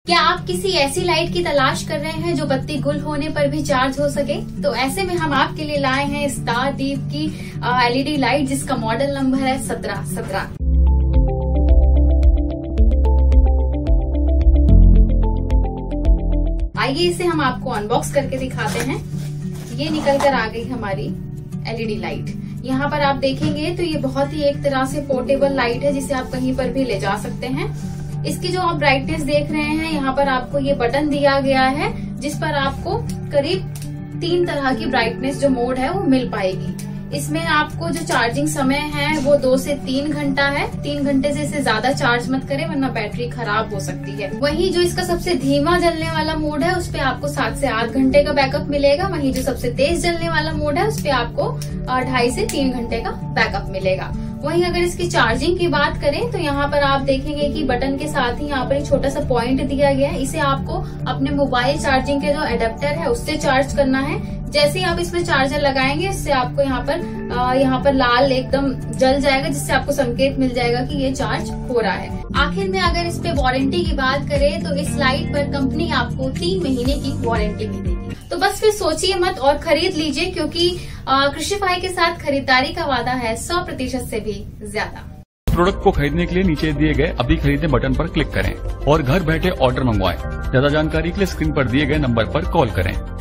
क्या आप किसी ऐसी लाइट की तलाश कर रहे हैं जो बत्ती गुल होने पर भी चार्ज हो सके? तो ऐसे में हम आपके लिए लाए हैं स्टार दीप की एलईडी लाइट, जिसका मॉडल नंबर है 1717। आइए इसे हम आपको अनबॉक्स करके दिखाते हैं। ये निकल कर आ गई हमारी एलईडी लाइट। यहाँ पर आप देखेंगे तो ये बहुत ही एक तरह से पोर्टेबल लाइट है, जिसे आप कहीं पर भी ले जा सकते हैं। इसकी जो आप ब्राइटनेस देख रहे हैं, यहाँ पर आपको ये बटन दिया गया है, जिस पर आपको करीब 3 तरह की ब्राइटनेस जो मोड है वो मिल पाएगी। इसमें आपको जो चार्जिंग समय है वो 2 से 3 घंटा है। 3 घंटे से इसे ज्यादा चार्ज मत करें, वरना बैटरी खराब हो सकती है। वहीं जो इसका सबसे धीमा जलने वाला मोड है, उस पे आपको 7 से 8 घंटे का बैकअप मिलेगा। वहीं जो सबसे तेज जलने वाला मोड है, उस पे आपको 2.5 से 3 घंटे का बैकअप मिलेगा। वहीं अगर इसकी चार्जिंग की बात करें तो यहाँ पर आप देखेंगे कि बटन के साथ ही यहाँ पर एक छोटा सा पॉइंट दिया गया है। इसे आपको अपने मोबाइल चार्जिंग के जो एडेप्टर है उससे चार्ज करना है। जैसे ही आप इसमें चार्जर लगाएंगे, इससे आपको यहाँ पर लाल एकदम जल जाएगा, जिससे आपको संकेत मिल जाएगा कि ये चार्ज हो रहा है। आखिर में अगर इस पे वारंटी की बात करें तो इस लाइट पर कंपनी आपको 3 महीने की वारंटी भी देगी। तो बस फिर सोचिए मत और खरीद लीजिए, क्योंकि कृषिफाई के साथ खरीदारी का वादा है 100% से भी ज्यादा। प्रोडक्ट को खरीदने के लिए नीचे दिए गए अभी खरीदे बटन पर क्लिक करें और घर बैठे ऑर्डर मंगवाएं। ज्यादा जानकारी के लिए स्क्रीन पर दिए गए नंबर पर कॉल करें।